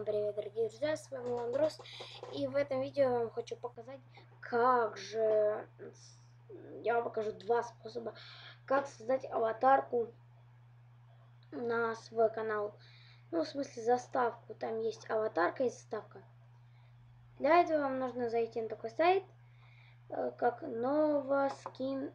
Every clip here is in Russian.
Всем привет, дорогие друзья, с вами Андрос. И в этом видео я вам хочу показать, как же... Я вам покажу два способа, как создать аватарку на свой канал. Ну, в смысле, заставку. Там есть аватарка и заставка. Для этого вам нужно зайти на такой сайт, как Novaskin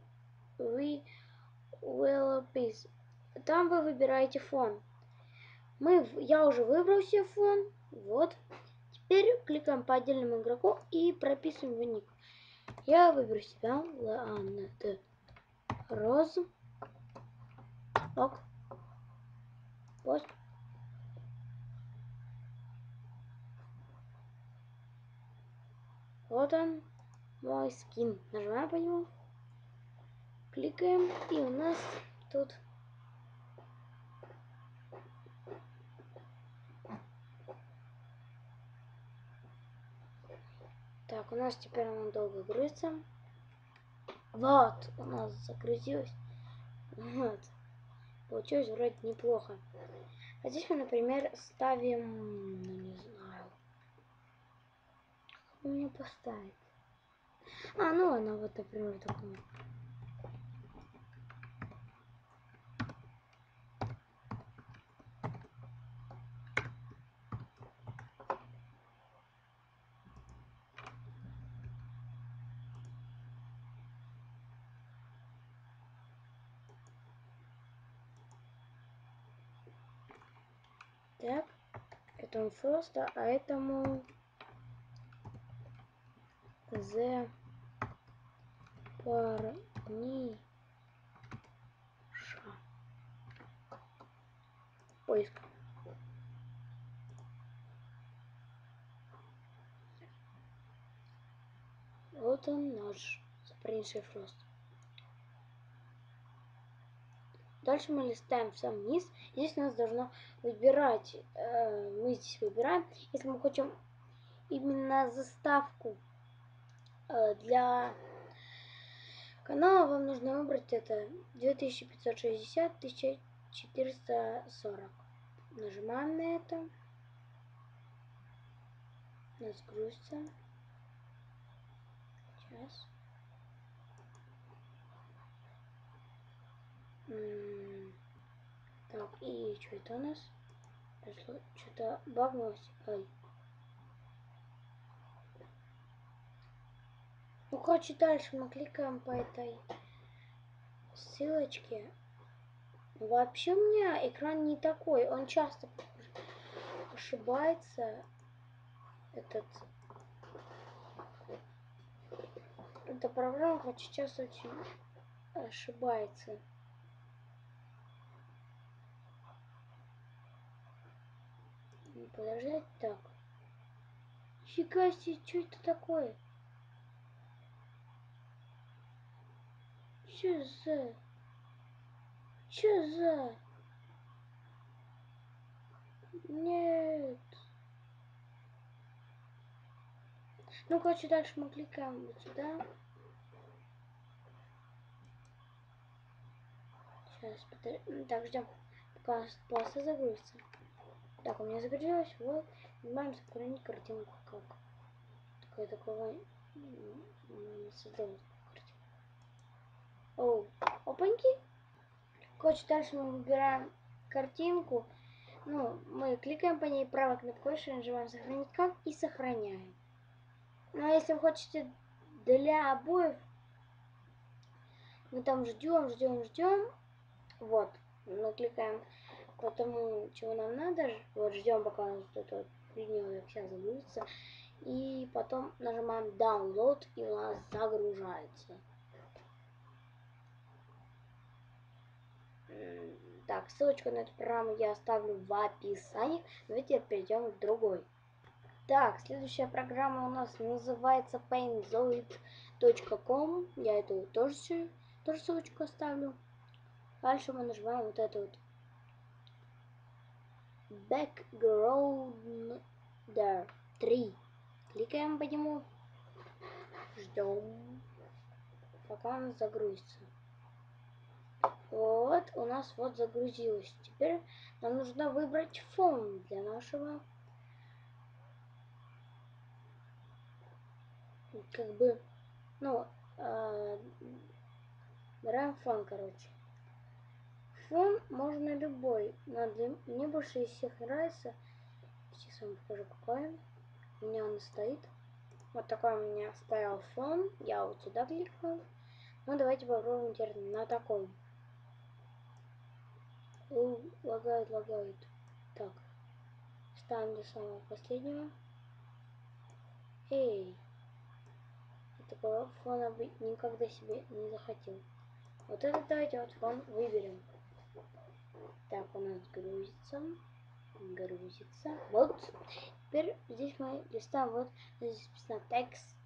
Wellpiece. Там вы выбираете фон. Я уже выбрал себе фон. Вот. Теперь кликаем по отдельному игроку и прописываем его ник. Я выберу себя. Ланд Роз. Ок. Вот. Вот он. Мой скин. Нажимаем по нему. Кликаем. И у нас тут... Так, у нас теперь он долго грузится. Вот, у нас загрузилось. Вот. Получилось вроде неплохо. А здесь мы, например, ставим, ну не знаю, как мне поставить. Ну ладно, вот, например, такую. Так, этому просто, а этому The парниша. Поиск. Вот он наш запарнейший фрост. Дальше мы листаем в сам низ. Здесь у нас должно выбирать. Мы здесь выбираем, если мы хотим именно заставку для канала, вам нужно выбрать это 2560 1440. Нажимаем на это. У нас грузится. Сейчас. Так, и что это у нас? Пришло, что-то багнулось. Ой. Ну, короче, дальше мы кликаем по этой ссылочке. Вообще у меня экран не такой. Он часто ошибается. Эта программа, короче, часто очень ошибается. Подождать, так. Фига себе, что это такое? Что за? Что за? Нет. Ну, короче, дальше мы кликаем вот сюда. Сейчас, так, ждем, пока просто загрузится. Так, у меня загрузилось, вот. Нажимаем сохранить картинку, как такого создавать картинку. Оу, опаньки. Короче, дальше мы выбираем картинку. Ну, мы кликаем по ней, правой кнопкой мыши, нажимаем сохранить как и сохраняем. Ну, а если вы хотите для обоев, мы там ждем. Вот, мы кликаем по тому, чего нам надо. Вот, ждем, пока у нас эта линия вся загрузится. И потом нажимаем download, и у нас загружается. Так, ссылочку на эту программу я оставлю в описании. Давайте перейдем к другой. Так, следующая программа у нас называется paintzoid.com. Я эту тоже ссылочку оставлю. Дальше мы нажимаем вот это вот Background 3. Кликаем по нему. Ждем, пока он загрузится. Вот, у нас вот загрузилось. Теперь нам нужно выбрать фон для нашего как бы, ну, выбираем фон, короче. Фон можно любой, но мне больше из всех нравится. Сейчас вам покажу, какой. У меня он стоит. Вот такой у меня стоял фон. Я вот сюда кликнул. Ну, давайте попробуем теперь на таком. Лагает. Так. Ставим до самого последнего. Эй. Такого фона бы никогда себе не захотел. Вот этот давайте вот фон выберем. Так, у нас грузится. Вот. Теперь здесь мы листаем, вот здесь написано текст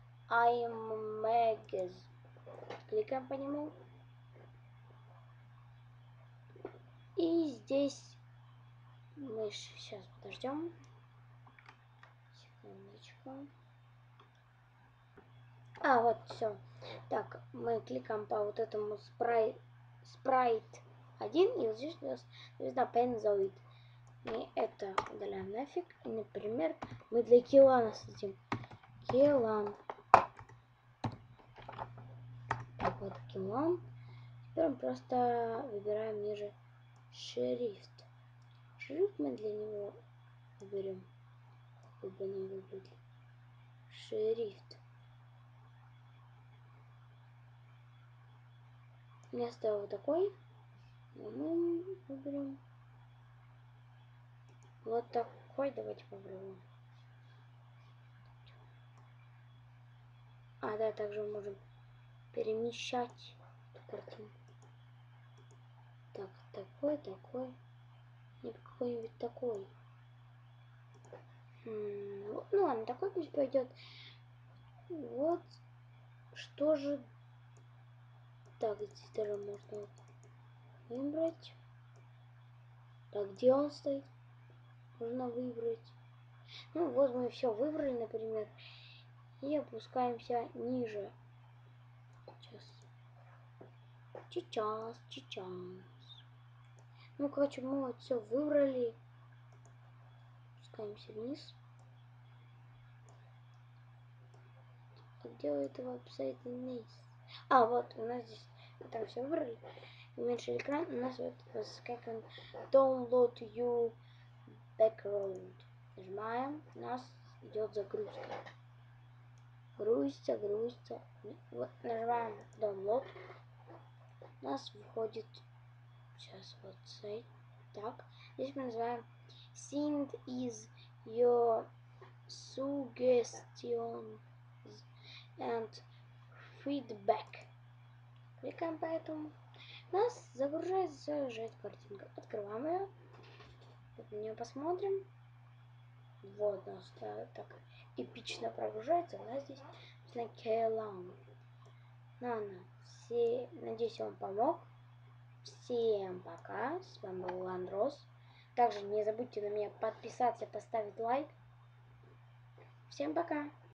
iMages. Кликаем по нему. И здесь мы сейчас подождем. Секундочку. Вот, все. Так, мы кликаем по вот этому спрайт 1, и вот здесь у нас звезда Penzoid. Мы это удаляем нафиг. И, например, мы для Килана создадим. Килан. Так, вот Килан. Теперь мы просто выбираем ниже шрифт. Шрифт мы для него выберем. Какой бы нам выбрать? Шрифт. Я оставил вот такой. Мы выберем вот такой. Давайте попробуем. Да, также мы можем перемещать эту картинку. Так, такой. Нет, какой-нибудь такой. Ну ладно, такой пусть пойдет. Вот. Что же... Так, здесь тоже можно выбрать. Так, где он стоит? Можно выбрать. Ну вот мы все выбрали, например. И опускаемся ниже. Сейчас. Ну, короче, мы вот все выбрали. Спускаемся вниз. Где у этого веб-сайта вниз? Вот, у нас здесь, мы там все выбрали. Уменьшили экран, у нас вот как он Download You Background. Нажимаем, у нас идет загрузка. Грузится. Вот, нажимаем Download. У нас выходит сейчас вот сайт. Так, здесь мы называем Send is your suggestions and feedback. Кликаем по этому. У нас загружается уже эта картинка. Открываем ее. Вот на нее посмотрим. Вот у нас так эпично прогружается. У нас здесь Кейлан. Надеюсь, я вам помог. Всем пока. С вами был Андрос. Также не забудьте на меня подписаться, поставить лайк. Всем пока.